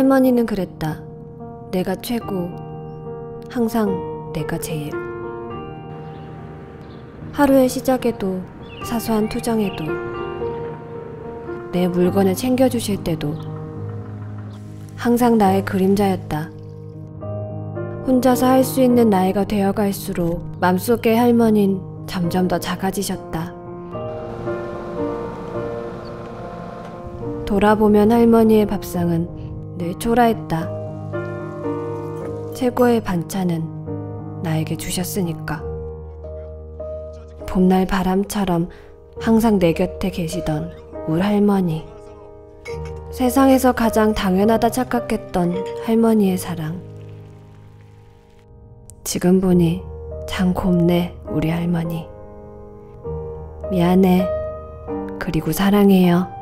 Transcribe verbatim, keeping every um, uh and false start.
할머니는 그랬다. 내가 최고, 항상 내가 제일. 하루의 시작에도, 사소한 투정에도, 내 물건을 챙겨주실 때도 항상 나의 그림자였다. 혼자서 할 수 있는 나이가 되어갈수록 맘속의 할머니는 점점 더 작아지셨다. 돌아보면 할머니의 밥상은 늘 초라했다. 최고의 반찬은 나에게 주셨으니까. 봄날 바람처럼 항상 내 곁에 계시던 울 할머니. 세상에서 가장 당연하다 착각했던 할머니의 사랑. 지금 보니 참 곱네, 우리 할머니. 미안해. 그리고 사랑해요.